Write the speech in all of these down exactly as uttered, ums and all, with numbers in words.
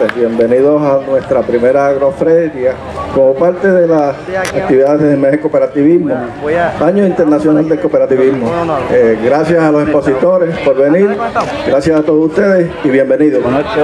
presentes. Bienvenidos a nuestra primera agroferia como parte de las actividades del mes de cooperativismo, Año Internacional del Cooperativismo. Eh, gracias a los expositores por venir, gracias a todos ustedes y bienvenidos.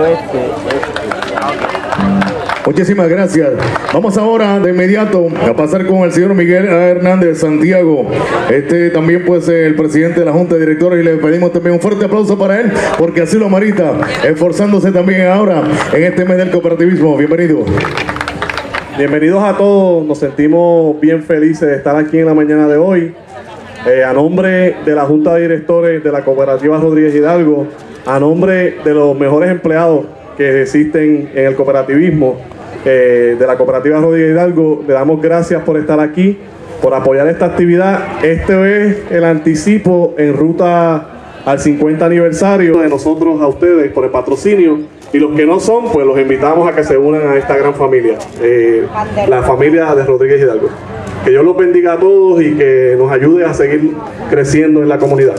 Muchísimas gracias. Vamos ahora de inmediato a pasar con el señor Miguel Hernández Santiago. Este también pues el presidente de la Junta de Directores, y le pedimos también un fuerte aplauso para él, porque así lo amerita, esforzándose también ahora en este mes del cooperativismo. Bienvenido. Bienvenidos a todos, nos sentimos bien felices de estar aquí en la mañana de hoy. Eh, a nombre de la Junta de Directores de la Cooperativa Rodríguez Hidalgo, a nombre de los mejores empleados que existen en el cooperativismo, eh, de la Cooperativa Rodríguez Hidalgo, le damos gracias por estar aquí, por apoyar esta actividad. Este es el anticipo en ruta al cincuenta aniversario de nosotros a ustedes por el patrocinio, y los que no son, pues los invitamos a que se unan a esta gran familia, eh, la familia de Rodríguez Hidalgo. Que Dios los bendiga a todos y que nos ayude a seguir creciendo en la comunidad.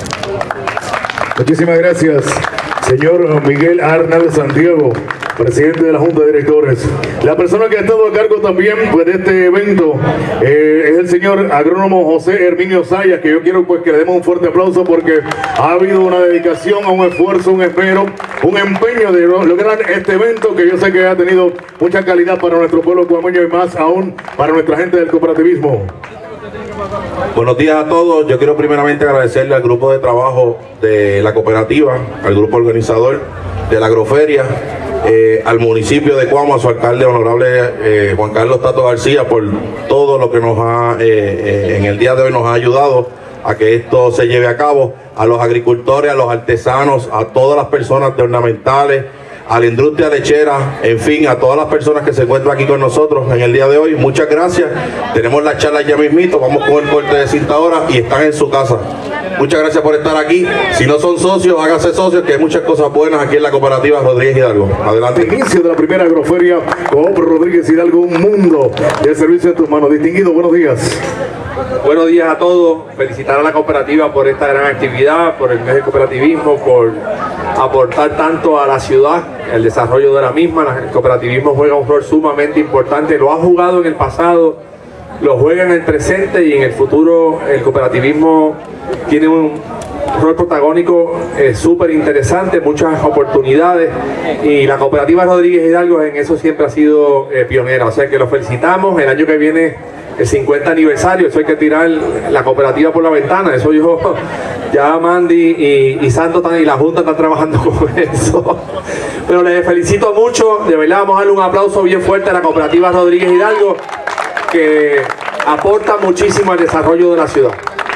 Muchísimas gracias, señor Miguel Hernández Santiago, presidente de la Junta de Directores. La persona que ha estado a cargo también pues, de este evento eh, es el señor agrónomo José Herminio Sayas, que yo quiero pues que le demos un fuerte aplauso, porque ha habido una dedicación, un esfuerzo, un esmero, un empeño de lograr este evento, que yo sé que ha tenido mucha calidad para nuestro pueblo cuameño y más aún para nuestra gente del cooperativismo. Buenos días a todos. Yo quiero primeramente agradecerle al grupo de trabajo de la cooperativa, al grupo organizador de la agroferia, eh, al municipio de Cuamo, a su alcalde honorable eh, Juan Carlos Tato García, por todo lo que nos ha eh, eh, en el día de hoy nos ha ayudado a que esto se lleve a cabo, a los agricultores, a los artesanos, a todas las personas de ornamentales, a la industria lechera, en fin, a todas las personas que se encuentran aquí con nosotros en el día de hoy. Muchas gracias. Tenemos la charla ya mismito, vamos con el corte de cinta ahora y están en su casa. Muchas gracias por estar aquí. Si no son socios, háganse socios, que hay muchas cosas buenas aquí en la cooperativa Rodríguez Hidalgo. Adelante. Inicio de la primera agroferia Coop Rodríguez Hidalgo, un mundo de servicio en tus manos. Distinguido, buenos días. Buenos días a todos. Felicitar a la cooperativa por esta gran actividad, por el mes de cooperativismo, por aportar tanto a la ciudad, el desarrollo de la misma. El cooperativismo juega un rol sumamente importante, lo ha jugado en el pasado, lo juega en el presente, y en el futuro el cooperativismo tiene un rol protagónico eh, súper interesante, muchas oportunidades, y la cooperativa Rodríguez Hidalgo en eso siempre ha sido eh, pionera. O sea que los felicitamos. El año que viene el cincuenta aniversario, eso hay que tirar la cooperativa por la ventana. Eso yo, ya Mandy y, y Santos y la Junta están trabajando con eso. Pero les felicito mucho, de verdad. Vamos a darle un aplauso bien fuerte a la cooperativa Rodríguez Hidalgo, que aporta muchísimo al desarrollo de la ciudad.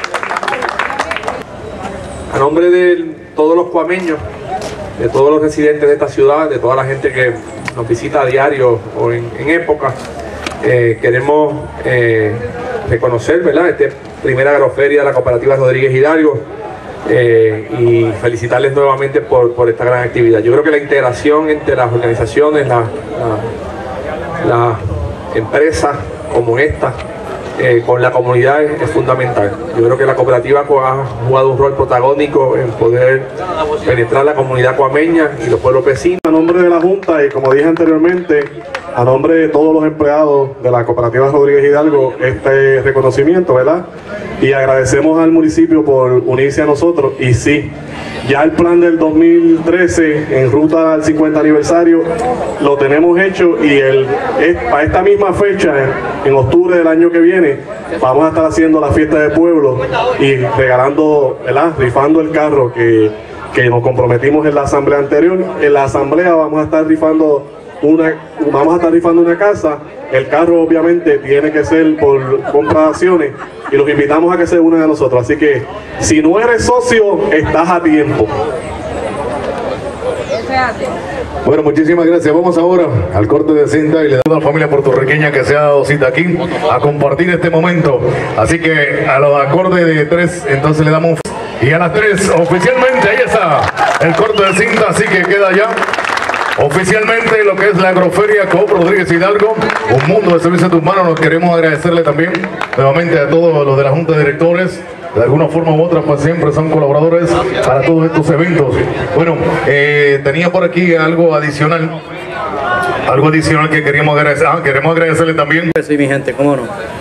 A nombre de todos los cuameños, de todos los residentes de esta ciudad, de toda la gente que nos visita a diario o en, en época, Eh, queremos eh, reconocer, ¿verdad?, esta primera agroferia de la cooperativa Rodríguez Hidalgo, eh, y felicitarles nuevamente por, por esta gran actividad. Yo creo que la integración entre las organizaciones, las la, la empresas como esta, eh, con la comunidad es, es fundamental. Yo creo que la cooperativa ha jugado un rol protagónico en poder penetrar la comunidad cuameña y los pueblos vecinos. A nombre de la Junta, y como dije anteriormente, a nombre de todos los empleados de la cooperativa Rodríguez Hidalgo, este reconocimiento, ¿verdad? Y agradecemos al municipio por unirse a nosotros. Y sí, ya el plan del dos mil trece en ruta al cincuenta aniversario lo tenemos hecho, y el, es, para esta misma fecha, en, en octubre del año que viene, vamos a estar haciendo la fiesta de pueblo y regalando, ¿verdad?, rifando el carro que, que nos comprometimos en la asamblea anterior. En la asamblea vamos a estar rifando Una, vamos a estar rifando una casa. El carro obviamente tiene que ser por compra de acciones, y los invitamos a que se unan a nosotros. Así que si no eres socio, estás a tiempo. Bueno, muchísimas gracias. Vamos ahora al corte de cinta y le damos a la familia puertorriqueña que se ha dado cita aquí a compartir este momento. Así que a los acordes de tres, entonces le damos un... Y a las tres, oficialmente, ahí está el corte de cinta, así que queda ya oficialmente lo que es la agroferia Coop Rodríguez Hidalgo, un mundo de servicios humanos. Nos queremos agradecerle también nuevamente a todos los de la Junta de Directores. De alguna forma u otra, pues siempre son colaboradores para todos estos eventos. Bueno, eh, tenía por aquí algo adicional. algo adicional que queríamos agradecer. Ah, queremos agradecerle también. Sí, mi gente, cómo no.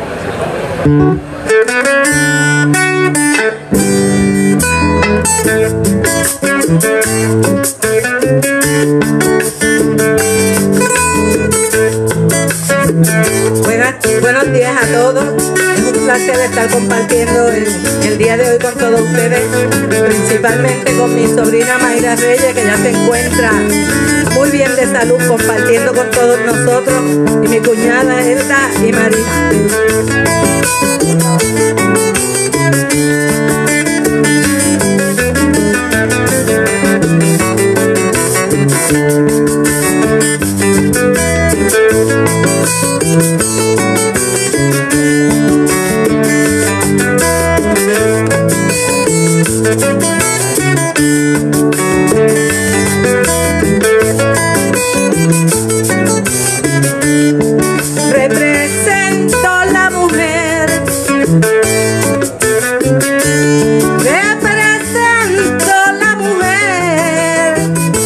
Buenas, buenos días a todos. Es un placer estar compartiendo el, el día de hoy con todos ustedes, principalmente con mi sobrina Mayra Reyes, que ya se encuentra muy bien de salud, compartiendo con todos nosotros, y mi cuñada Elda y Marisa. Represento la mujer, represento la mujer,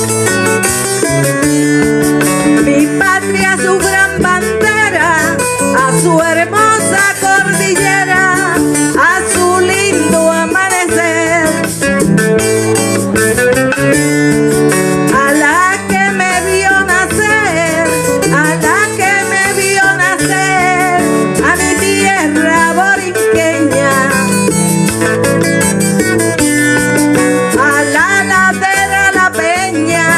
mi patria, su gran bandera, a su hermosa cordillera, a su lindo amanecer, a la que me vio nacer, a la que me vio nacer, a mi tierra borinqueña, a la ladera, la peña,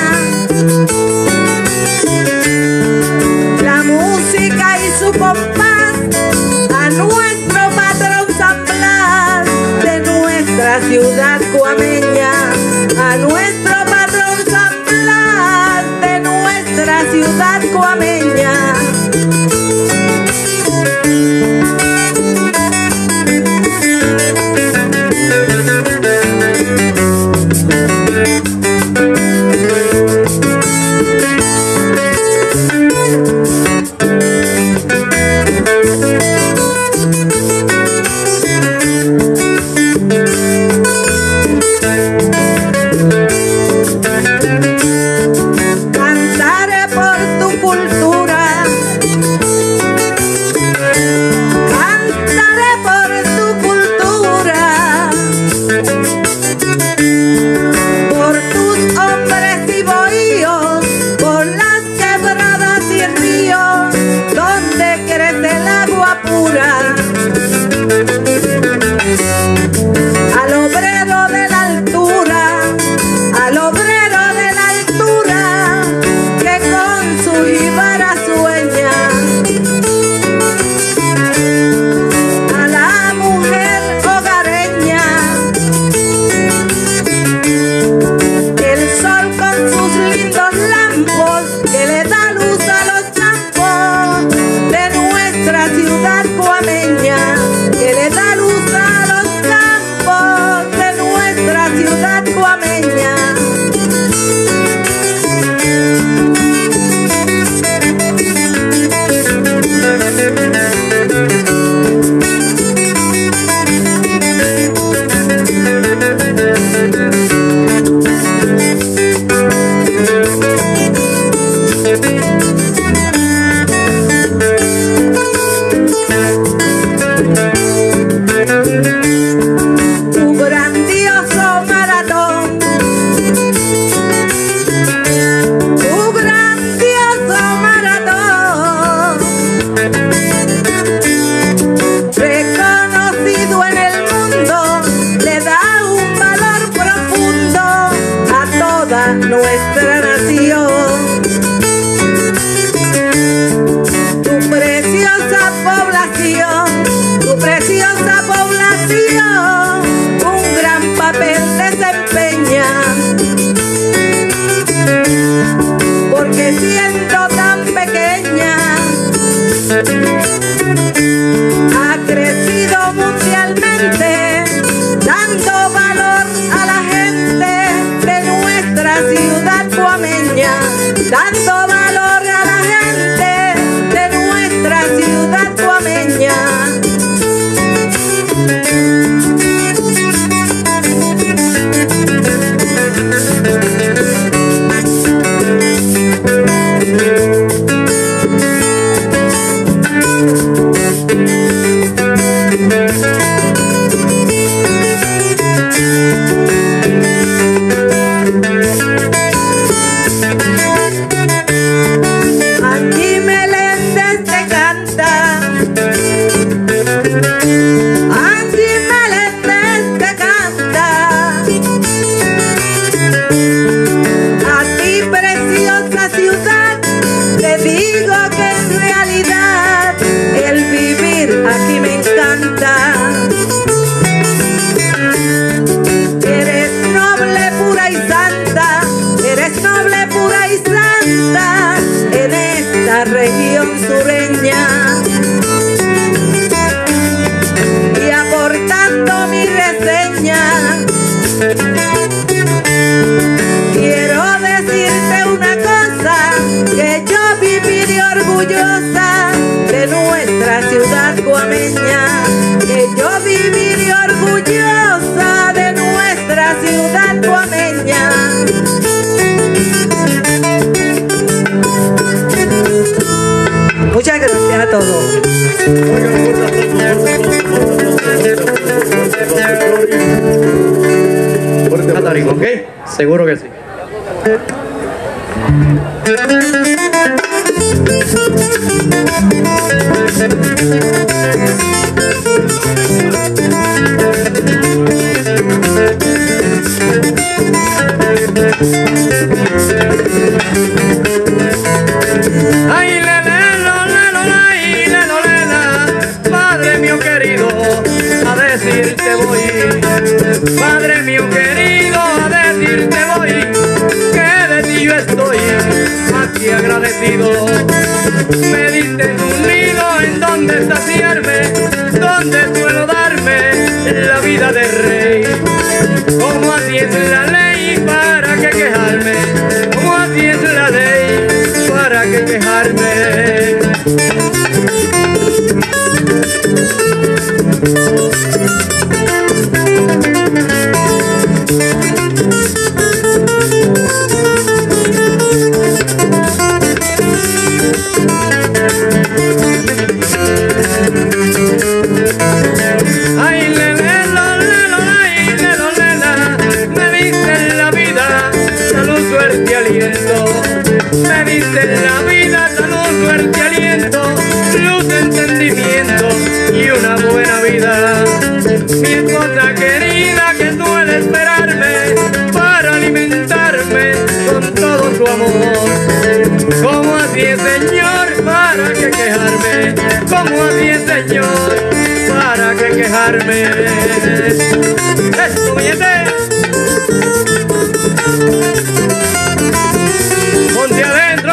la música y su compás, a nuestro patrón San Blas de nuestra ciudad cuameña, a nuestro patrón San Blas de nuestra ciudad cuameña. Cantaré por tu cultura, cantaré por tu cultura, por tus hombres y bohíos, por las quebradas y ríos, donde crece el agua pura, al obrero de la altura, al obrero de la altura, que con su jíbara sueña, a la mujer hogareña, el sol con sus lindos lampos, que le da luz a los campos de nuestra ciudad cuameña. esta región sureña y aportando mi reseña. Quiero decirte una cosa, que yo viviré orgullosa de nuestra ciudad guameña, que yo viviré orgullosa de nuestra ciudad guameña. Muchas gracias a todos. Catarico, ¿ok? Seguro que sí. Ay, le, le, lo, le, lo, la, y, le, lo, le, la. Padre mío querido, a decirte voy. Padre mío querido, a decirte voy, que de ti yo estoy más que agradecido. Me diste un nido en donde saciarme, donde suelo darme la vida de rey. Como así es la ley, para qué quejarme. Como así es la ley, para qué quejarme. Ay, le, le, lo, le, lo, ay, le, lo, le, la. Me diste en la vida salud, suerte, aliento. Me diste en la vida salud, suerte, aliento, luz, entendimiento y una buena vida. Mi esposa querida que suele esperarme para alimentarme con todo su amor. Como así es, Señor, para qué quejarme. Como así es, Señor, para qué quejarme. ¡Eso, billete! ¡Ponte adentro!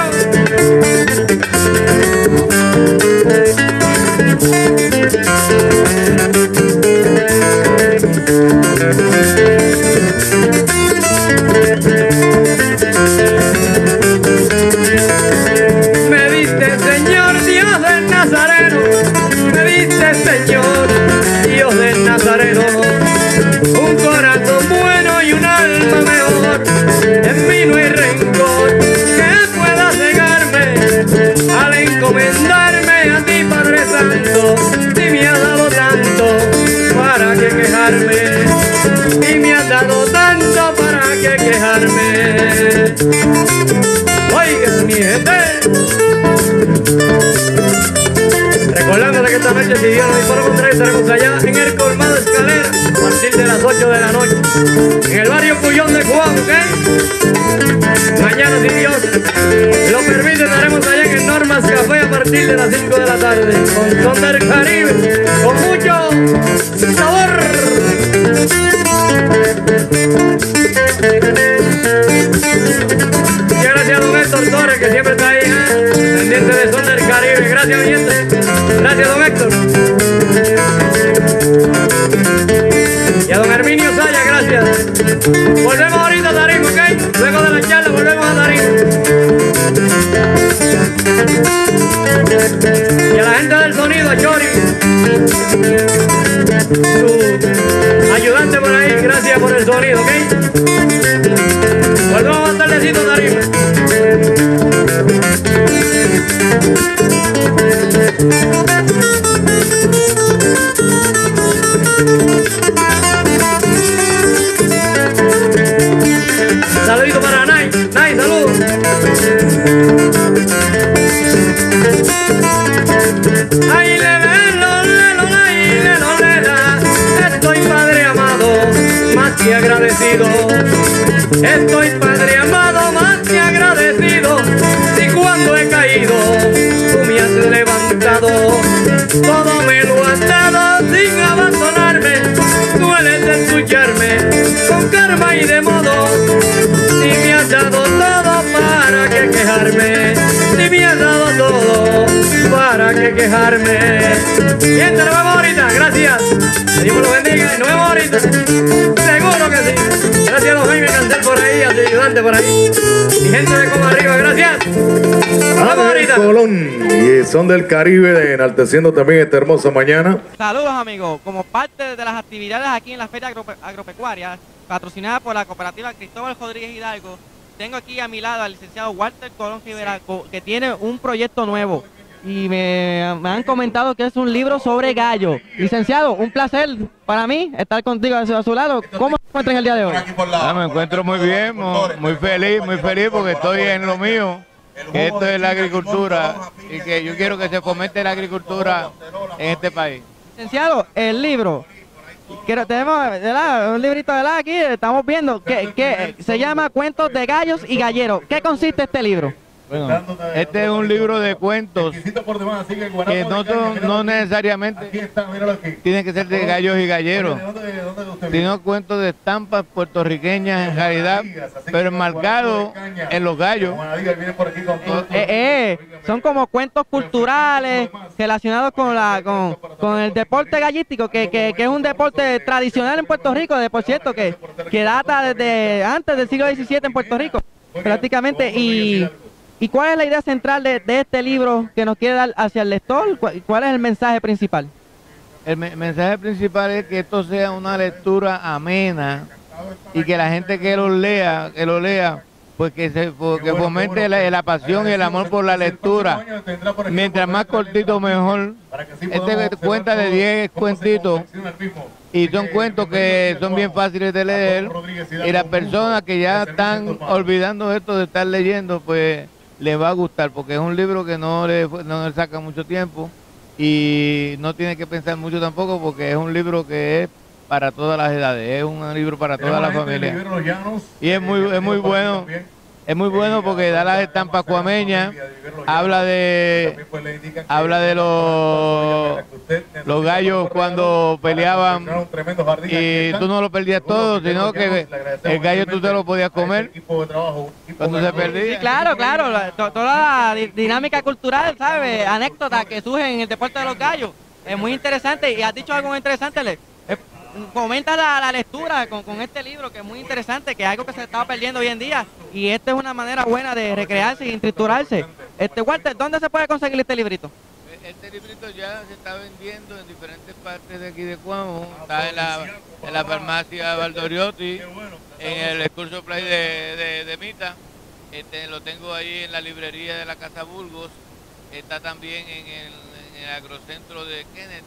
Me diste, Señor, Dios del Nazareno. Me diste, Señor, Dios del Nazareno. Un corazón bueno y un alma mejor. En mí no hay rencor que pueda cegarme al encomendarme a ti, Padre Santo. Si me has dado tanto, ¿para qué quejarme? Si me has dado tanto, ¿para qué quejarme? Oiga, mi gente, recordándote que esta noche, si Dios nos dispone contra él, estaremos allá en el colmado Escalera a partir de las ocho de la noche, en el barrio Puyón de Cuau, ¿ok? Mañana, si Dios lo permite, estaremos allá en el Normas Café a partir de las cinco de la tarde, con son del Caribe, con mucho sabor. Muchas gracias a don Héctor Torres, que siempre está ahí, ¿eh? Pendiente de Son del Caribe. Gracias, mi gente. Gracias, don Héctor. Y a don Herminio Saya, gracias. Volvemos ahorita a Tarín, ¿ok? Luego de la charla volvemos a Tarín. Y a la gente del sonido, a Chori, su ayudante por ahí, gracias por el sonido, ¿ok? Volvemos a tardecito, Tarín. Saludito para Nay. Nay, salud. Ay, le, le, lo, le, lo, ay, le, lo, le, la. Estoy, Padre amado, más que agradecido. Estoy, Padre amado, más que agradecido. Si cuando he caído, tú me has levantado. Todo me lo has dado sin abandonarme. Dueles escucharme con karma y de modo. Si me has dado todo, ¿para qué quejarme? Si me has dado todo, para qué quejarme. Bien, nos vemos ahorita, gracias. Que Dios me lo bendiga y nos vemos ahorita. Seguro que sí. Gracias a los Jaime Cancel por ahí, a tu ayudante por ahí. Y gente de Como Arriba, gracias. Nos vemos ahorita. Colón y Son del Caribe, de enalteciendo también esta hermosa mañana. Saludos amigos, como parte de las actividades aquí en la Feria Agrope Agropecuaria, patrocinada por la cooperativa Cristóbal Rodríguez Hidalgo, tengo aquí a mi lado al licenciado Walter Colón Rivera, que tiene un proyecto nuevo y me, me han comentado que es un libro sobre gallo. Licenciado, un placer para mí estar contigo a su lado. ¿Cómo se encuentra en el día de hoy? Ah, me encuentro muy bien, muy, muy feliz, muy feliz porque estoy en lo mío, que esto es la agricultura y que yo quiero que se fomente la agricultura en este país. Licenciado, el libro, quiero, tenemos ¿verdad? un librito de la aquí, estamos viendo que, que se llama Cuentos de Gallos y Galleros. ¿Qué consiste este libro? Bueno, este es un libro de cuentos que no, son, no necesariamente tienen que ser de gallos y galleros, sino cuentos de estampas puertorriqueñas en realidad, pero enmarcados en los gallos. Eh, eh, son como cuentos culturales relacionados con la con, con el deporte gallístico, que, que, que es un deporte tradicional en Puerto Rico, de por cierto, que, que data desde antes del siglo diecisiete en Puerto Rico, prácticamente. Y ¿Y cuál es la idea central de, de este libro que nos quiere dar hacia el lector? ¿Cuál, cuál es el mensaje principal? El me mensaje principal es que esto sea una lectura amena y que la gente que lo lea, que lo lea, pues que, se, que fomente la, la pasión y el amor por la lectura. Mientras más cortito mejor. Este cuenta de diez cuentitos y son cuentos que son bien fáciles de leer y las personas que ya están olvidando esto de estar leyendo, pues les va a gustar, porque es un libro que no le, no le saca mucho tiempo y no tiene que pensar mucho tampoco, porque es un libro que es para todas las edades, es un libro para toda la familia y es muy, es muy bueno. Es muy bueno porque da las estampas cuameñas, habla de habla de los, los gallos cuando peleaban y tú no lo perdías todo, sino que el gallo tú te lo podías comer cuando se perdía. Sí, claro, claro, la, to, toda la dinámica cultural, ¿sabes? Anécdotas que surgen en el deporte de los gallos. Es muy interesante y has dicho algo muy interesante, Le. Comenta la, la lectura con, con este libro, que es muy interesante, que es algo que se estaba perdiendo hoy en día, y esta es una manera buena de recrearse y instructurarse. Este, Walter, ¿dónde se puede conseguir este librito? Este librito ya se está vendiendo en diferentes partes de aquí de Cuamo, está en la, en la farmacia Valdoriotti, en el Excurso Play de, de, de Mita, este, lo tengo ahí en la librería de la Casa Burgos, está también en el, en el agrocentro de Kenneth,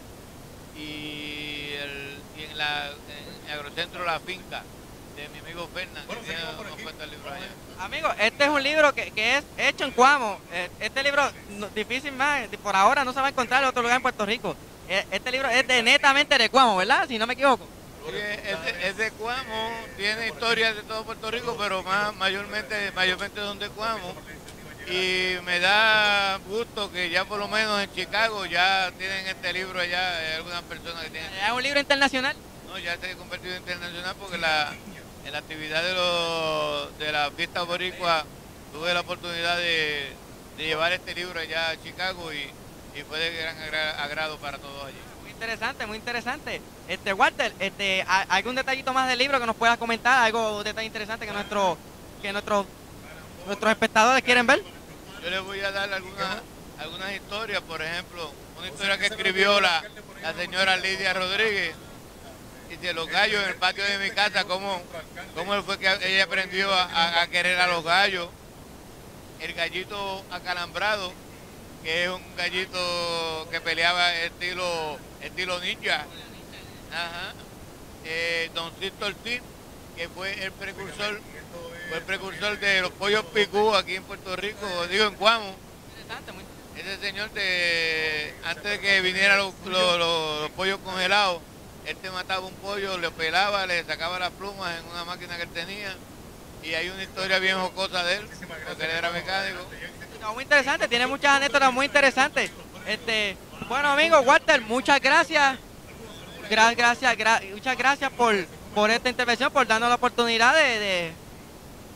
y, el, y en, la, en el agrocentro La Finca de mi amigo Fernan, que tiene unos cuantos libros allá. Amigo, este es un libro que, que es hecho en Cuamo. Este libro, difícil más, por ahora no se va a encontrar en otro lugar en Puerto Rico. Este libro es de netamente de Cuamo, ¿verdad? Si no me equivoco. Sí, es, de, es de Cuamo, tiene historias de todo Puerto Rico, pero más mayormente, mayormente son de Cuamo. Y me da gusto que ya por lo menos en Chicago ya tienen este libro allá, hay algunas personas que tienen. ¿Es un libro internacional? No, ya se ha convertido en internacional porque la, en la actividad de, los, de la fiesta boricua tuve la oportunidad de, de llevar este libro allá a Chicago y, y fue de gran agrado para todos allí. Muy interesante, muy interesante. Este, Walter, este, ¿algún detallito más del libro que nos puedas comentar? ¿Algo un detalle interesante que, nuestro, que nuestros, nuestros espectadores quieren ver? Yo les voy a dar algunas, algunas historias, por ejemplo, una historia que escribió la, la señora Lidia Rodríguez, y de los gallos en el patio de mi casa, cómo, cómo fue que ella aprendió a, a querer a los gallos. El gallito acalambrado, que es un gallito que peleaba estilo, estilo ninja. Ajá. Eh, Don Cito Ortiz, que fue el precursor, fue el precursor de los pollos picú aquí en Puerto Rico, digo en Cuamo. Ese señor, de, antes de que vinieran los, los, los, los pollos congelados, él te mataba un pollo, le pelaba, le sacaba las plumas en una máquina que él tenía. Y hay una historia bien jocosa de él, porque él era mecánico. No, muy interesante, tiene muchas anécdotas muy interesantes. Este, bueno, amigo Walter, muchas gracias. Gra gracias, gra muchas gracias por, por esta intervención, por darnos la oportunidad de, de,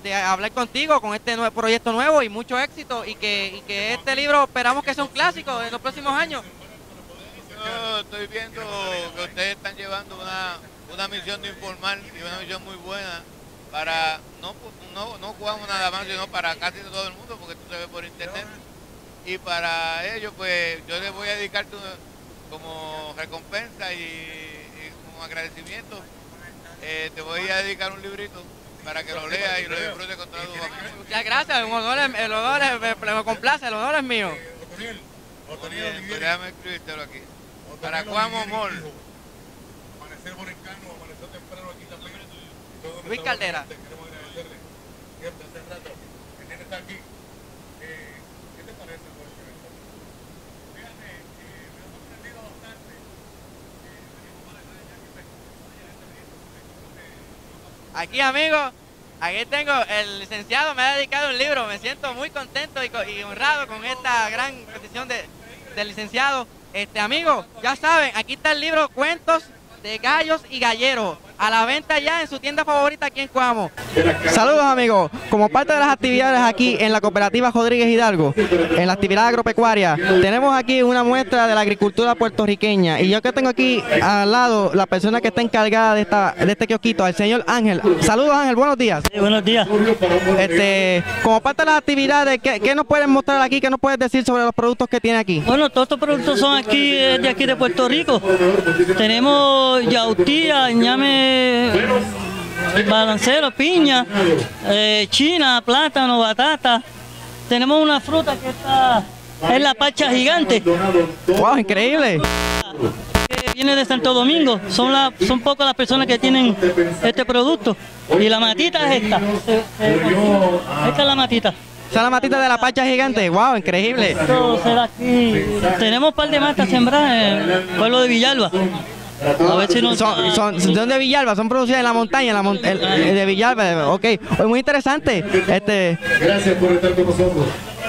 de hablar contigo con este nuevo proyecto nuevo y mucho éxito y que, y que este libro esperamos que sea un clásico en los próximos años. Yo estoy viendo que ustedes están llevando una, una misión de informar y una misión muy buena para, no, no, no jugamos nada más, sino para casi todo el mundo, porque esto se ve por internet. Y para ello, pues, yo les voy a dedicar como recompensa y, y como agradecimiento, eh, te voy a dedicar un librito para que lo leas y lo disfrutes con todos tus amigos. Muchas gracias, el honor, es, el honor es, me, me complace, el honor es mío. Bien, pues déjame escribírtelo aquí. Para Cuamo Mall. Amanecer Borencano, amanecer temprano aquí también. Luis Caldera. Queremos agradecerle siempre hace rato. El nene está aquí. Eh, ¿Qué te parece por este evento? Fíjate, eh, me ha sorprendido bastante. Eh, venimos para acá ya que Aquí, amigos, aquí tengo el licenciado, me ha dedicado un libro. Me siento muy contento y, y honrado con esta gran petición de, del licenciado. Este, amigo, ya saben, aquí está el libro Cuentos de Gallos y Galleros, a la venta ya en su tienda favorita aquí en Cuamo. Saludos, amigos. Como parte de las actividades aquí en la cooperativa Rodríguez Hidalgo, en la actividad agropecuaria, tenemos aquí una muestra de la agricultura puertorriqueña. Y yo que tengo aquí al lado la persona que está encargada de esta de este kiosquito, el señor Ángel. Saludos, Ángel, buenos días. Sí, buenos días. Este, como parte de las actividades, ¿qué, qué nos pueden mostrar aquí? ¿Qué nos puedes decir sobre los productos que tiene aquí? Bueno, todos estos productos son aquí, de aquí de Puerto Rico. Tenemos yautía, ñame, balancero, piña, eh, china, plátano, batata. Tenemos una fruta que está, es la pacha gigante. ¡Wow, increíble! Que viene de Santo Domingo. Son, la, son pocas las personas que tienen este producto. Y la matita es esta. Esta es la matita. ¿Esa es la matita de la pacha gigante? ¡Wow, increíble! Esto será aquí. Tenemos un par de matas sembradas en el pueblo de Villalba. A ver si no... son, son, ¿son de Villalba? ¿Son producidas en la montaña? En la mon el, el de Villalba, ok. Muy interesante. Este, gracias por estar con nosotros.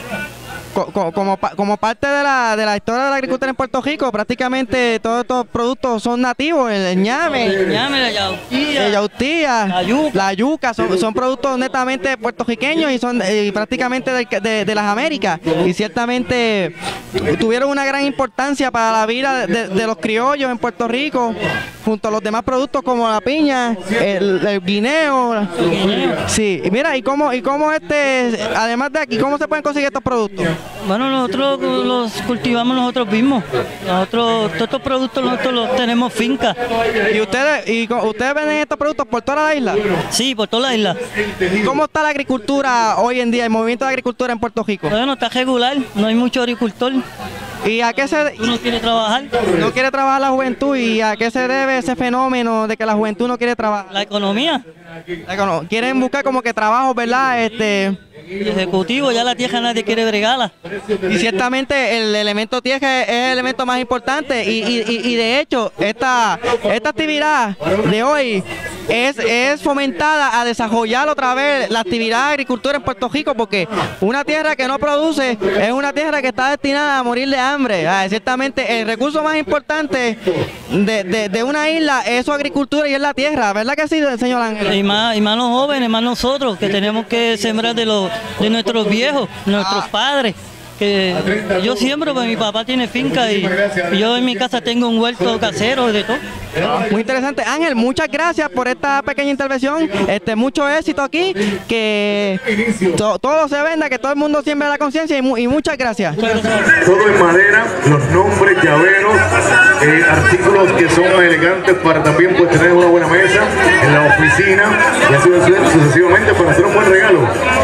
Como, como, como parte de la, de la historia de la agricultura en Puerto Rico, prácticamente todos estos productos son nativos, el, el ñame, el ñame, la yautía, el yautía la yuca, la yuca son, son productos netamente puertorriqueños y son eh, prácticamente de, de, de las Américas, y ciertamente tuvieron una gran importancia para la vida de, de los criollos en Puerto Rico, junto a los demás productos como la piña, el, el guineo. El guineo. Sí, y mira, y cómo, y cómo este, además de aquí, ¿cómo se pueden conseguir estos productos? Bueno, nosotros los cultivamos nosotros mismos. Nosotros, todos estos productos nosotros los tenemos finca. ¿Y ustedes y ustedes venden estos productos por toda la isla? Sí, por toda la isla. ¿Cómo está la agricultura hoy en día, el movimiento de agricultura en Puerto Rico? Bueno, está regular, no hay mucho agricultor. ¿Y a qué se uno quiere trabajar? No quiere trabajar la juventud. ¿Y a qué se debe ese fenómeno de que la juventud no quiere trabajar? La economía. La econo quieren buscar como que trabajo, ¿verdad? Este ejecutivo, ya la tierra nadie quiere bregarla. Y ciertamente el elemento tierra es el elemento más importante y, y, y de hecho esta, esta actividad de hoy es, es fomentada a desarrollar otra vez la actividad de agricultura en Puerto Rico, porque una tierra que no produce es una tierra que está destinada a morir de hambre. Ah, ciertamente el recurso más importante de, de, de una isla es su agricultura y es la tierra, ¿verdad que sí, señor Ángel? Y más, y más los jóvenes, más nosotros, que tenemos que sembrar de, los, de nuestros viejos, nuestros ah. padres. Que yo siembro, pues mi papá tiene finca y, y yo en mi casa tengo un huerto casero de todo. Muy interesante. Ángel, muchas gracias por esta pequeña intervención. Este, mucho éxito aquí, que to, todo se venda, que todo el mundo siembre la conciencia y, mu y muchas gracias. Todo en madera, los nombres, llaveros, eh, artículos que son elegantes para también pues, tener una buena mesa en la oficina y así sucesivamente para hacer un buen regalo.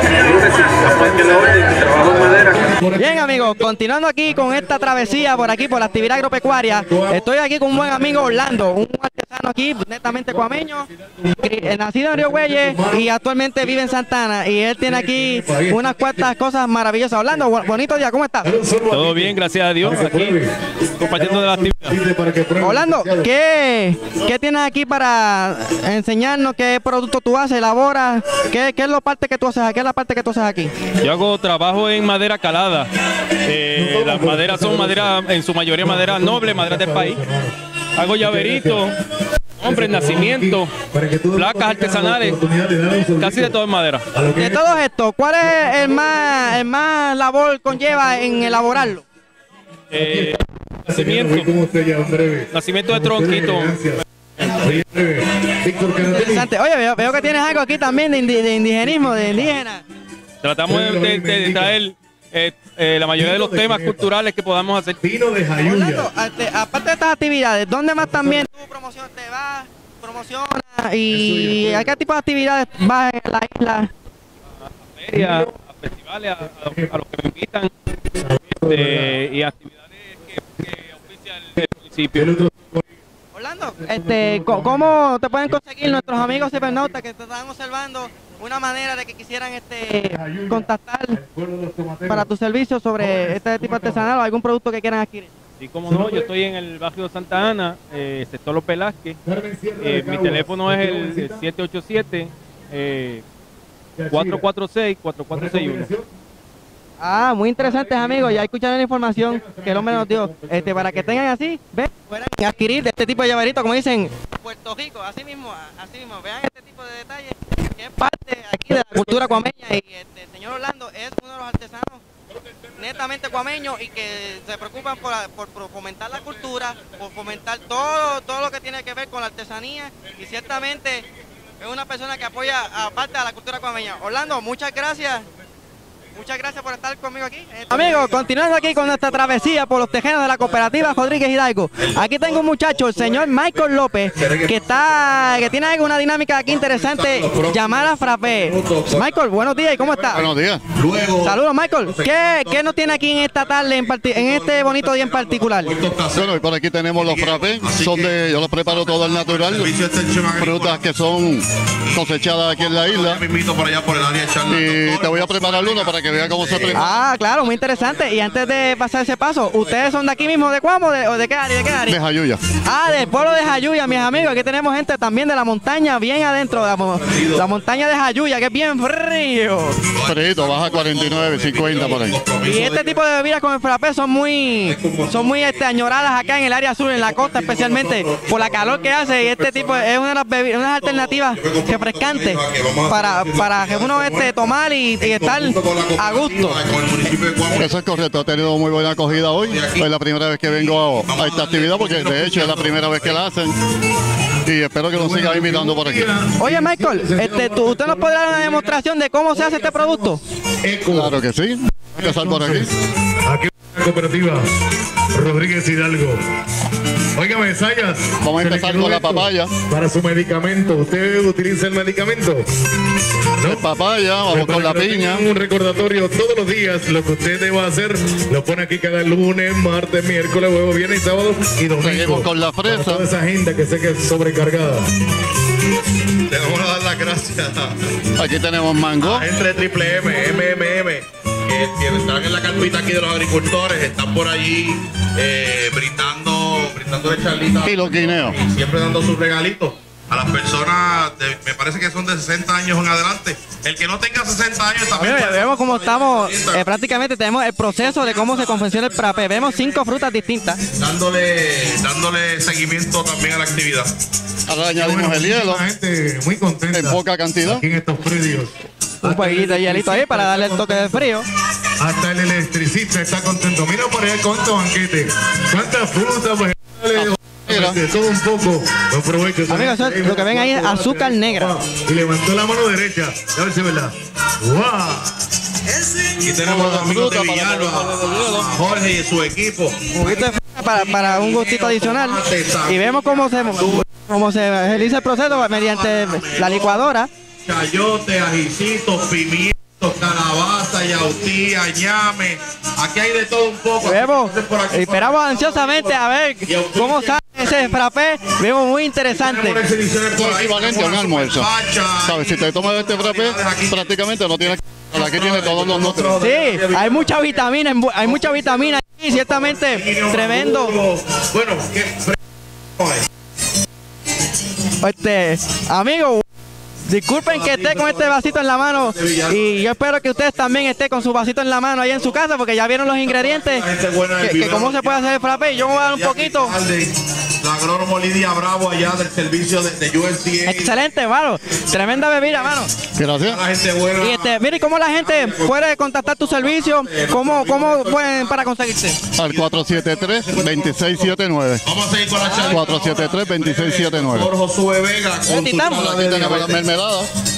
Trabajo en madera. Bien, amigos, continuando aquí con esta travesía por aquí, por la actividad agropecuaria, estoy aquí con un buen amigo Orlando, un artesano aquí, netamente cuameño, nacido en Río Güeyes y actualmente vive en Santana, y él tiene aquí unas cuantas cosas maravillosas. Orlando, bonito día, ¿cómo estás? Todo bien, gracias a Dios, aquí compartiendo de la actividad. Orlando, ¿qué, qué tienes aquí para enseñarnos? ¿Qué producto tú haces, elaboras? ¿Qué, qué es la parte que tú haces? ¿Qué es la parte que tú haces aquí? Yo hago trabajo en madera calada. Eh, las maderas son maderas, en su mayoría madera noble, madera del país. Hago llaveritos, Hombre, nacimiento, placas artesanales, casi de todo en madera. De todos estos, ¿cuál es el más, el más labor conlleva en elaborarlo? Eh, nacimiento, nacimiento de tronquito. Interesante. Oye, veo, veo que tienes algo aquí también de, indi de indigenismo, de indígena. Tratamos de, de, de traer eh, eh, la mayoría de los temas culturales que podamos hacer. Orlando, aparte de estas actividades, ¿dónde más también tú promocionas, te vas, promocionas y a qué tipo de actividades vas en la isla? A ferias, a festivales, a, a, a los que me invitan este, y actividades que, que oficia el, el municipio. Orlando, este, ¿cómo te pueden conseguir nuestros amigos cibernautas que te están observando una manera de que quisieran este, contactar para tu servicio sobre este tipo artesanal o algún producto que quieran adquirir? Sí, como no, yo estoy en el barrio Santa Ana, eh, sector Los Velázquez. Eh, mi teléfono es el siete ocho siete, cuatro cuatro seis, cuatro cuatro seis uno. Ah, muy interesantes amigos, ya escucharon la información que el hombre nos dio, este, para que tengan así, ven, puedan adquirir de este tipo de llaverito, como dicen Puerto Rico, así mismo, así mismo, vean este tipo de detalles, que es parte aquí de la cultura cuameña y este, el señor Orlando es uno de los artesanos netamente cuameños y que se preocupan por, por, por fomentar la cultura, por fomentar todo, todo lo que tiene que ver con la artesanía y ciertamente es una persona que apoya aparte a la cultura cuameña. Orlando, muchas gracias. Muchas gracias por estar conmigo aquí. Amigos, continuando aquí con nuestra travesía por los tejenos de la cooperativa Rodríguez Hidalgo. Aquí tengo un muchacho, el señor Michael López, que está, que tiene alguna dinámica aquí interesante llamada frappé. Michael, buenos días, ¿y cómo está? Buenos días. Saludos, Michael. ¿Qué, qué nos tiene aquí en esta tarde, en, en este bonito día en particular? Bueno, y por aquí tenemos los frappés, son de, yo los preparo todo al natural, frutas que son cosechadas aquí en la isla. Y te voy a preparar uno para que vea cómo se prepara. Ah, claro, muy interesante. Y antes de pasar ese paso, ¿ustedes son de aquí mismo, de Cuamo, de, o de qué área? ¿De qué área? De Jayuya. Ah, del pueblo de Jayuya, mis amigos. Aquí tenemos gente también de la montaña, bien adentro, la, la montaña de Jayuya, que es bien frío. Frito, baja cuarenta y nueve, cincuenta por ahí. Y este tipo de bebidas con el frappé son muy, son muy este, añoradas acá en el área sur, en la costa, especialmente por la calor que hace. Y este tipo es una de las bebidas, unas alternativas refrescantes para, para que uno este, tomar y, y estar a gusto. Eso es correcto, ha tenido muy buena acogida hoy. Es la primera vez que vengo a, a esta actividad porque de hecho es la primera vez que la hacen. Y espero que nos sigan invitando por aquí. Oye, Michael, este, ¿tú, ¿usted nos puede dar una demostración de cómo se hace este producto? Claro que sí. Voy a empezar por aquí. Aquí en la cooperativa Rodríguez Hidalgo. Óigame, Sayas. Vamos a empezar con la papaya. Para su medicamento. ¿Usted utiliza el medicamento? ¿No? Papaya, vamos con la piña. Un recordatorio todos los días. Lo que usted deba hacer, lo pone aquí cada lunes, martes, miércoles, jueves, viernes, sábado y domingo. Seguimos con la fresa. Para toda esa agenda que sé que es sobrecargada. Le vamos a dar las gracias. Aquí tenemos mango. Entre Triple M, M M M, que, que están en la carpita aquí de los agricultores, están por allí eh, brindando, brindando charlitas. Y los guineos. Y siempre dando sus regalitos a las personas, de, me parece que son de sesenta años en adelante. El que no tenga sesenta años también. Oye, vemos cómo estamos, eh, prácticamente tenemos el proceso de cómo se confecciona el frappé. Vemos cinco frutas distintas. Dándole, dándole seguimiento también a la actividad. Ahora añadimos bueno, el hielo. Gente muy contenta. En poca cantidad. Aquí en estos predios. Un poquito de hielito ahí para darle el toque de frío. Hasta el electricista está contento. Mira por ahí cuánto banquete. Cuántas frutas, pues. De todo un poco. Buen provecho. Amigos, eso, lo que ven ahí es azúcar negra. Y levantó la mano derecha. A ver si es verdad. ¡Wow! Aquí tenemos los amigos de Villalba, Jorge y su equipo. Un poquito de para, para un gustito adicional. Y vemos cómo se, cómo se realiza el proceso mediante la licuadora. Chayote, ajicitos, pimientos, calabaza, yautía, ñame. Aquí hay de todo un poco. Vemos, esperamos ansiosamente a ver cómo sale ese frappé. Vemos muy interesante. Es equivalente a un almuerzo. ¿Sabes? Si te tomas este frappé, prácticamente no tienes. Aquí tiene todos los nutrientes. Sí, hay mucha vitamina, hay mucha vitamina aquí, ciertamente tremendo. Bueno, este, amigo, disculpen que esté con este vasito en la mano y yo espero que ustedes también estén con su vasito en la mano ahí en su casa porque ya vieron los ingredientes, que, que cómo se puede hacer el frappé. Yo voy a dar un poquito la agrónomo Lidia Bravo allá del servicio de, de U S D A. Excelente, mano. Tremenda bebida, mano. Gracias. La gente buena. Y este, mire, ¿cómo la gente puede contactar tu servicio? ¿Cómo, cómo pueden para conseguirte? Al cuatro siete tres, dos seis siete nueve. Vamos a seguir con la charla. cuatro siete tres, dos seis siete nueve. Por Josué Vega. Con su charla de tenemos la mermelada.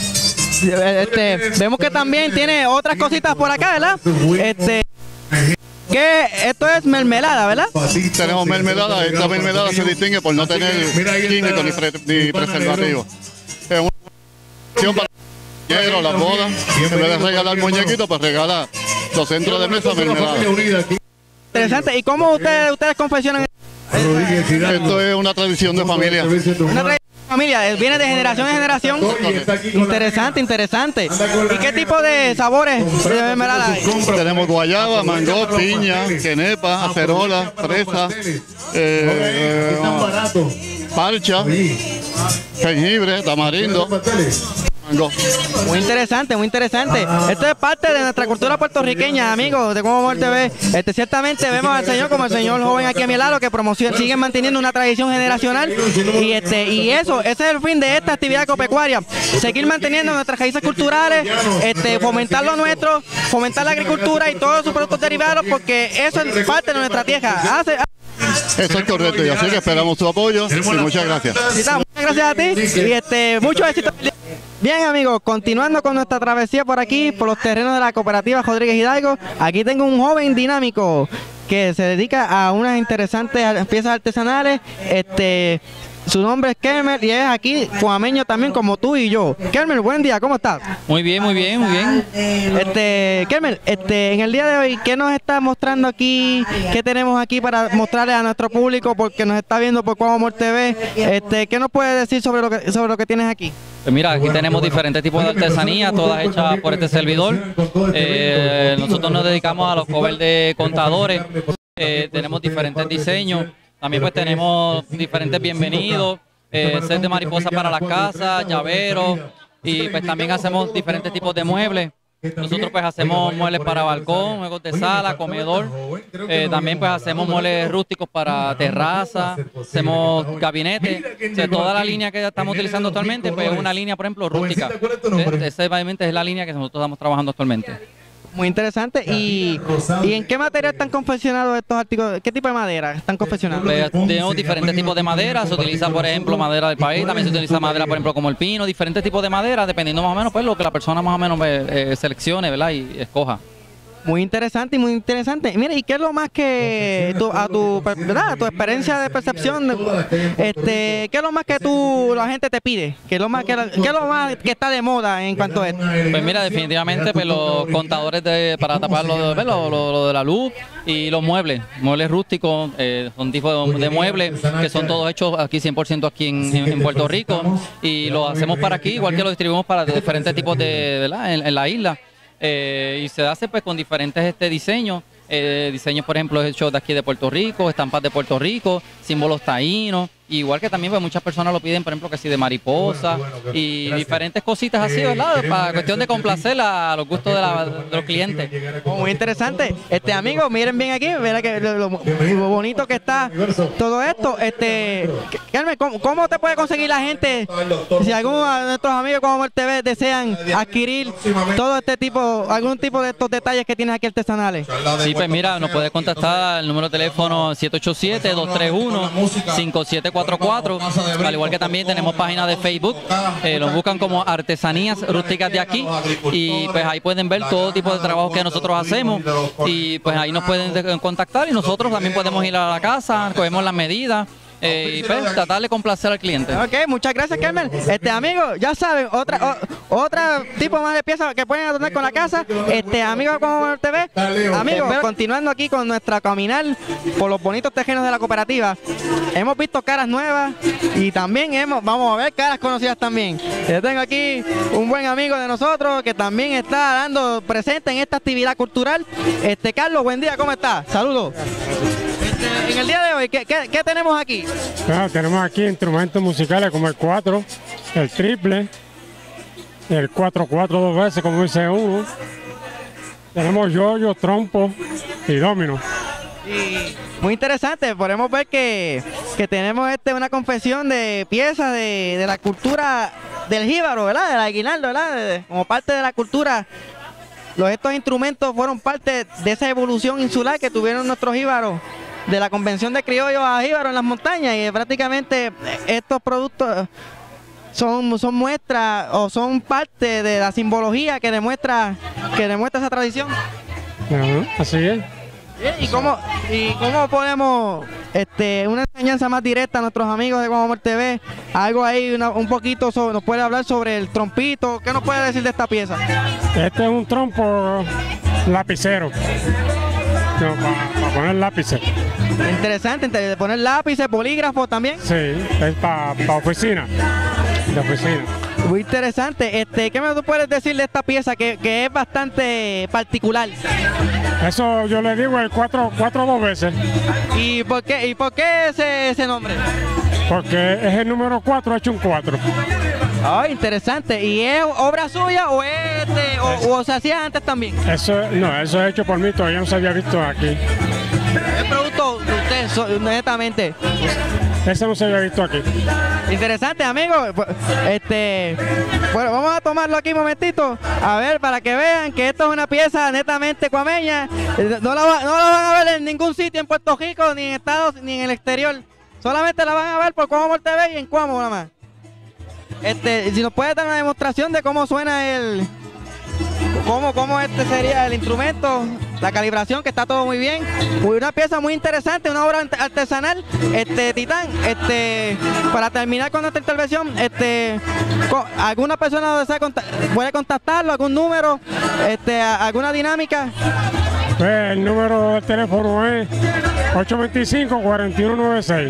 Este, vemos que también tiene otras cositas por acá, ¿verdad? Este, que esto es mermelada, ¿verdad? Tenemos mermelada. Esta mermelada se distingue por no tener químicos ni, pre, ni preservativos. Es una opción para quiero las bodas. En vez de regalar muñequitos, pues regala los centros de mesa mermelada. Interesante. ¿Y cómo ustedes, ustedes confeccionan? Esto es una tradición de familia. Una tradición de familia, viene de generación en generación. Interesante, interesante. ¿Y qué tipo de sabores de mermelada hay? Tenemos guayaba, mango, piña, quenepa, acerola, fresa, eh, parcha, jengibre, tamarindo. Mango. Muy interesante, muy interesante. Esto es parte de nuestra cultura puertorriqueña, amigos, de Cómo Amor T V. Este, ciertamente vemos al señor como el señor joven aquí a mi lado que promociona, siguen manteniendo una tradición generacional y este y eso, ese es el fin de esta actividad agropecuaria. Seguir manteniendo nuestras raíces culturales, este, fomentar lo nuestro, fomentar la agricultura y todos sus productos derivados, porque eso es parte de nuestra tierra. Hace, Eso es correcto, y así que esperamos su apoyo y muchas gracias. Muchas gracias a ti y este, mucho éxito. Bien, amigos, continuando con nuestra travesía por aquí, por los terrenos de la cooperativa Rodríguez Hidalgo, aquí tengo un joven dinámico que se dedica a unas interesantes piezas artesanales. Este, su nombre es Kermer y es aquí cuameño también como tú y yo. Kermer, buen día, ¿cómo estás? Muy bien, muy bien, muy bien. Este, Kermer, este, en el día de hoy, ¿qué nos está mostrando aquí? ¿Qué tenemos aquí para mostrarle a nuestro público porque nos está viendo por Cómo Amor T V? Este, ¿qué nos puedes decir sobre lo que sobre lo que tienes aquí? Pues mira, aquí tenemos diferentes tipos de artesanía, todas hechas por este servidor. Eh, nosotros nos dedicamos a los covers de contadores, eh, tenemos diferentes diseños. También pues tenemos diferentes bienvenidos, eh, set de mariposa para las casas, llaveros, y pues también hacemos diferentes tipos de muebles. Nosotros pues hacemos muebles para balcón, juegos de sala, comedor. Eh, también pues hacemos muebles rústicos para terraza, hacemos gabinetes. O sea, toda la línea que estamos utilizando actualmente pues es una línea, por ejemplo, rústica. Eh, esa obviamente es la línea que nosotros estamos trabajando actualmente. Muy interesante. ¿Y, ¿Y en qué material están confeccionados estos artículos? ¿Qué tipo de madera están confeccionando? Pues, tenemos diferentes tipos de madera. Se utiliza, por ejemplo, madera del país. También se utiliza madera, por ejemplo, como el pino. Diferentes tipos de madera, dependiendo más o menos pues lo que la persona más o menos eh, seleccione, ¿verdad? Y escoja. Muy interesante y muy interesante. Mira, ¿y qué es lo más que tu, a tu, ¿verdad? A tu experiencia de percepción, este, qué es lo más que tú, la gente te pide? ¿Qué es lo más que, qué es lo más que está de moda en cuanto a esto? Pues mira, definitivamente pues los contadores de, para tapar lo, lo, lo, lo de la luz y los muebles, muebles rústicos, eh, son tipos de, de muebles que son todos hechos aquí cien por ciento aquí en, en Puerto Rico y lo hacemos para aquí, igual que lo distribuimos para diferentes tipos de, ¿verdad? En, en la isla. Eh, y se hace pues con diferentes este diseños, eh, diseños por ejemplo hechos de aquí de Puerto Rico, estampas de Puerto Rico, símbolos taínos, igual que también pues muchas personas lo piden por ejemplo que sí de mariposa y diferentes cositas así, ¿verdad? Para cuestión de complacer a los gustos de, la, de los clientes. Oh, muy interesante. Este amigo, miren bien aquí, verá que lo, lo, lo bonito que está todo esto. Este, Carmen, ¿cómo, ¿cómo te puede conseguir la gente si alguno de nuestros amigos como Amor T V desean adquirir todo este tipo, algún tipo de estos detalles que tienes aquí artesanales? Sí, pues mira, nos puedes contactar al número de teléfono siete ocho siete, dos tres uno, cinco siete cuatro cuatro, al igual que también tenemos página de Facebook, eh, los buscan como Artesanías Rústicas de Aquí y pues ahí pueden ver todo tipo de trabajo que nosotros hacemos y pues ahí nos pueden contactar y nosotros también podemos ir a la casa, cogemos las medidas. Eh, y pues tratar de complacer al cliente. Ok, muchas gracias, Carmen. Este amigo, ya saben, otra o, otra tipo más de piezas que pueden adornar con la casa. Este amigo como T V, amigos, continuando aquí con nuestra caminar por los bonitos terrenos de la cooperativa. Hemos visto caras nuevas y también hemos, vamos a ver caras conocidas también. Yo tengo aquí un buen amigo de nosotros que también está dando presente en esta actividad cultural. Este Carlos, buen día, ¿cómo estás? Saludos. En el día de hoy, ¿qué, qué, qué tenemos aquí? Claro, tenemos aquí instrumentos musicales como el cuatro, el triple, el cuatro cuatro dos veces como dice uno. Tenemos yoyo, trompo y domino. Y muy interesante, podemos ver que, que tenemos este una confesión de piezas de, de la cultura del jíbaro, ¿verdad? Del aguinaldo, ¿verdad? De, como parte de la cultura. Los, estos instrumentos fueron parte de esa evolución insular que tuvieron nuestros jíbaros, de la convención de criollos a jíbaros en las montañas, y prácticamente estos productos son, son muestras o son parte de la simbología que demuestra, que demuestra esa tradición. Uh-huh, así es. ¿Y cómo, y cómo podemos, este, una enseñanza más directa a nuestros amigos de Guamo Amor T V, algo ahí, una, un poquito, sobre, nos puede hablar sobre el trompito? ¿Qué nos puede decir de esta pieza? Este es un trompo lapicero, no, para pa poner lápices. Interesante, de poner lápices, bolígrafos también. Sí, es para pa oficina, de oficina. Muy interesante. Este, ¿qué me tú puedes decir de esta pieza que, que es bastante particular? Eso yo le digo el cuatro, cuatro dos veces. ¿Y por qué, y por qué ese, ese nombre? Porque es el número cuatro hecho un cuatro. Ah, interesante. ¿Y es obra suya o es de, o, o se hacía antes también? Eso, no, eso es hecho por mí, todavía no se había visto aquí. ¿Es producto de usted, so, netamente? Eso no se había visto aquí. Interesante, amigo. Este, bueno, vamos a tomarlo aquí un momentito, a ver, para que vean que esto es una pieza netamente cuameña. No la, va, no la van a ver en ningún sitio en Puerto Rico, ni en Estados, ni en el exterior. Solamente la van a ver por Guamo Amor T V y en Cuamo nada más. Este, si nos puede dar una demostración de cómo suena el, cómo, cómo este sería el instrumento, la calibración, que está todo muy bien. Una pieza muy interesante, una obra artesanal, este Titán. Este, para terminar con nuestra intervención, este, alguna persona desea contact puede contactarlo, algún número, este, alguna dinámica. Pues el número de teléfono es ocho dos cinco, cuatro uno nueve seis.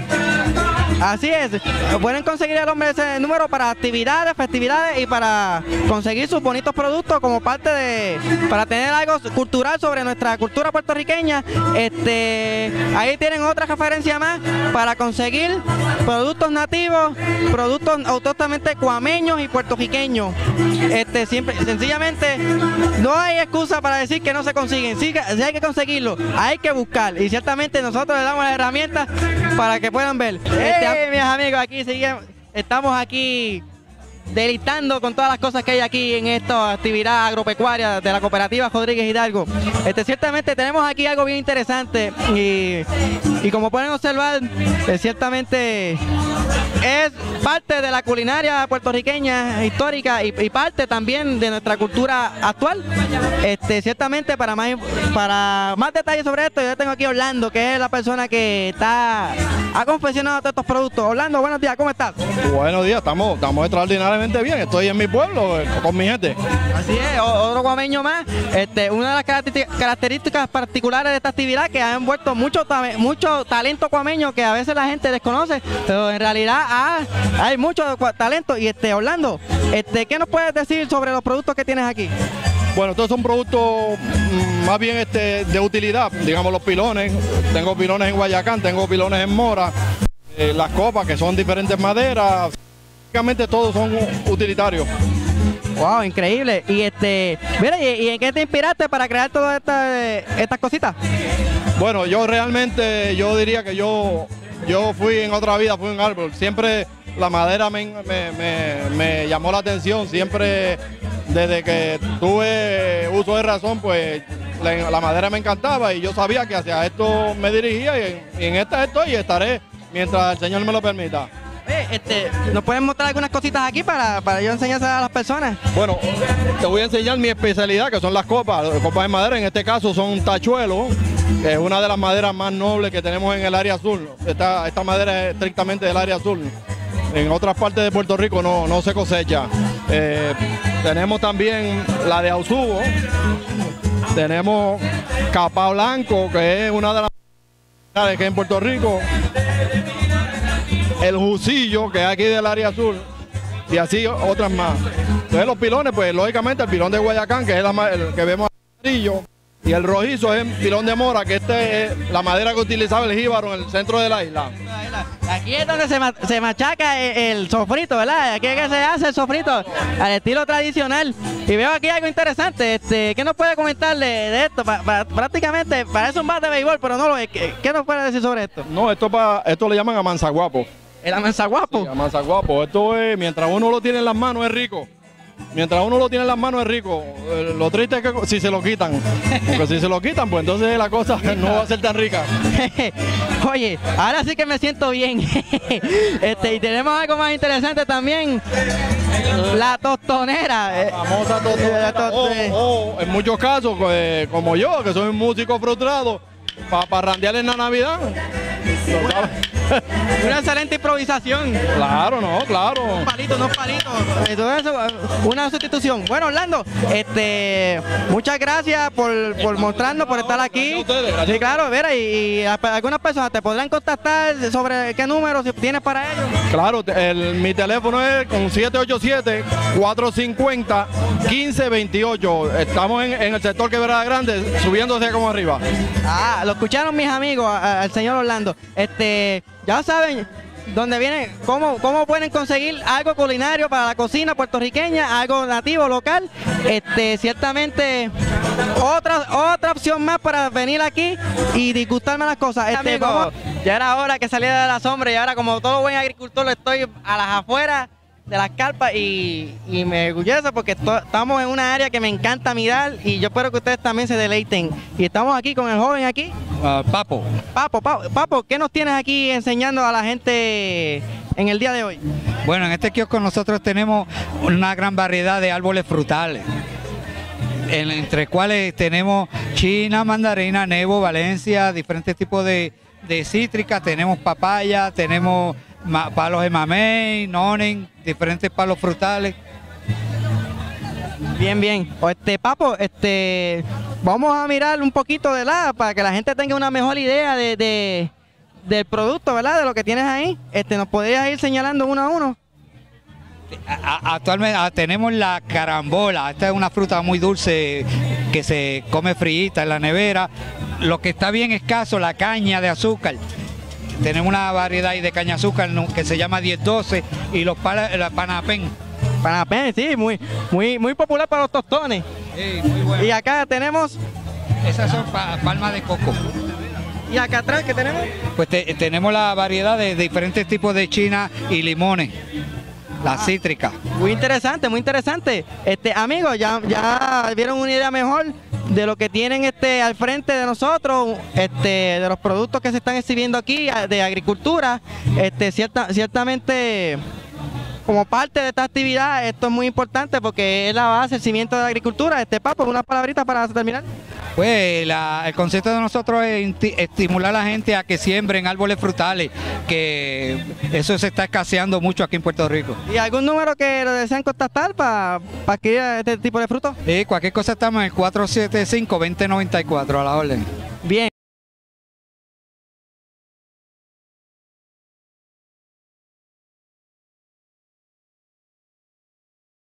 Así es, pueden conseguir al hombre ese número para actividades, festividades y para conseguir sus bonitos productos como parte de, para tener algo cultural sobre nuestra cultura puertorriqueña. Este, ahí tienen otra referencia más para conseguir productos nativos, productos autóctonamente cuameños y puertorriqueños. Este, siempre, sencillamente, no hay excusa para decir que no se consiguen. Sí, sí hay que conseguirlo, hay que buscar, y ciertamente nosotros les damos las herramientas para que puedan ver. Este, Hey, mis amigos, aquí seguimos, estamos aquí deleitando con todas las cosas que hay aquí en esta actividad agropecuaria de la cooperativa Rodríguez Hidalgo. Este, ciertamente tenemos aquí algo bien interesante y, y como pueden observar, eh, ciertamente es parte de la culinaria puertorriqueña histórica y, y parte también de nuestra cultura actual. Este, ciertamente para más, para más detalles sobre esto, yo tengo aquí a Orlando, que es la persona que está ha confeccionado todos estos productos. Orlando, buenos días, ¿cómo estás? Buenos días, estamos, estamos extraordinariamente bien, estoy en mi pueblo con mi gente. Así es, otro guameño más. Este, una de las características particulares de esta actividad que ha envuelto mucho, mucho talento guameño que a veces la gente desconoce, pero en realidad ah, hay mucho talento. Y este, Orlando, este, ¿qué nos puedes decir sobre los productos que tienes aquí? Bueno, estos son productos mmm, más bien este, de utilidad, digamos los pilones. Tengo pilones en Guayacán, tengo pilones en Mora, eh, las copas que son diferentes maderas, básicamente todos son utilitarios. Wow, increíble. Y este, mira, ¿y, y en qué te inspiraste para crear todas estas estas cositas? Bueno, yo realmente, yo diría que yo, yo fui en otra vida, fui un árbol. Siempre la madera me, me, me, me llamó la atención, siempre desde que tuve uso de razón, pues la, la madera me encantaba y yo sabía que hacia esto me dirigía y en, y en esta estoy y estaré mientras el Señor me lo permita. Eh, este, ¿nos pueden mostrar algunas cositas aquí para, para yo enseñarse a las personas? Bueno, te voy a enseñar mi especialidad, que son las copas, las copas de madera. En este caso son tachuelos, que es una de las maderas más nobles que tenemos en el área azul. Esta, esta madera es estrictamente del área azul. En otras partes de Puerto Rico no, no se cosecha. Eh, tenemos también la de Ausubo. Tenemos capa blanco, que es una de las maderas que hay en Puerto Rico. El jusillo, que es aquí del área azul, y así otras más. Entonces los pilones, pues lógicamente el pilón de Guayacán, que es la, el que vemos amarillo, Y el rojizo es pilón de mora, que este es la madera que utilizaba el jíbaro en el centro de la isla. Aquí es donde se, ma se machaca el, el sofrito, ¿verdad? Aquí es que se hace el sofrito al estilo tradicional. Y veo aquí algo interesante. Este, ¿qué nos puede comentar de, de esto? Pa, pa, prácticamente parece un bat de béisbol, pero no lo es. ¿Qué, qué nos puede decir sobre esto? No, esto, pa, esto le llaman amansaguapo. ¿El amansaguapo? Sí, amansaguapo. Esto es, mientras uno lo tiene en las manos es rico. Mientras uno lo tiene en las manos es rico. Lo triste es que si se lo quitan. Porque si se lo quitan, pues entonces la cosa no va a ser tan rica. Oye, ahora sí que me siento bien. este, y tenemos algo más interesante también. La tostonera. La famosa tostonera. O, o, en muchos casos, eh, como yo, que soy un músico frustrado, para pa randear en la Navidad. Una excelente improvisación. Claro, no, claro. Unos palitos, unos palitos. Todo eso, una sustitución. Bueno, Orlando, este, muchas gracias por, por mostrarnos, por estar aquí. Sí, claro, Vera, y, y algunas personas te podrán contactar sobre qué número si tienes para ellos. Claro, el, mi teléfono es con siete ocho siete, cuatro cinco cero, uno cinco dos ocho. Estamos en, en el sector Quebrada Grande, subiéndose como arriba. Ah, lo escucharon mis amigos, al señor Orlando. Este, ya saben dónde viene, cómo, cómo pueden conseguir algo culinario para la cocina puertorriqueña, algo nativo, local. Este, ciertamente otra, otra opción más para venir aquí y disgustarme las cosas. Este, amigo, ya era hora que saliera de la sombra y ahora, como todo buen agricultor, estoy a las afueras de las carpas y, y me orgullece porque estamos en una área que me encanta mirar y yo espero que ustedes también se deleiten. Y estamos aquí con el joven aquí. Uh, Papo. Papo, Papo, Papo, ¿qué nos tienes aquí enseñando a la gente en el día de hoy? Bueno, en este kiosco nosotros tenemos una gran variedad de árboles frutales, en, entre cuales tenemos china, mandarina, nebo, valencia, diferentes tipos de, de cítricas, tenemos papaya, tenemos palos de mamey, nonen, diferentes palos frutales. Bien, bien. Este, Papo, este, vamos a mirar un poquito de lado para que la gente tenga una mejor idea de, de, del producto, ¿verdad? De lo que tienes ahí. Este, ¿nos podrías ir señalando uno a uno? Actualmente tenemos la carambola. Esta es una fruta muy dulce que se come frita en la nevera. Lo que está bien escaso, la caña de azúcar. Tenemos una variedad de caña de azúcar que se llama diez doce y los la panapén. Panapén, sí, muy, muy, muy popular para los tostones. Sí, muy bueno. Y acá tenemos... Esas son pa palmas de coco. ¿Y acá atrás qué tenemos? Pues te, tenemos la variedad de, de diferentes tipos de china y limones. La ah, cítrica. Muy interesante, muy interesante. Este, amigos, ya, ya vieron una idea mejor de lo que tienen este al frente de nosotros, este, de los productos que se están exhibiendo aquí de agricultura. Este, cierta, ciertamente, como parte de esta actividad, esto es muy importante porque es la base, el cimiento de la agricultura. Este, Papo, unas palabritas para terminar. Pues la, el concepto de nosotros es estimular a la gente a que siembren árboles frutales, que eso se está escaseando mucho aquí en Puerto Rico. ¿Y algún número que lo desean contactar para pa adquirir este tipo de frutos? Sí, cualquier cosa estamos en el cuatro siete cinco, dos cero nueve cuatro, a la orden.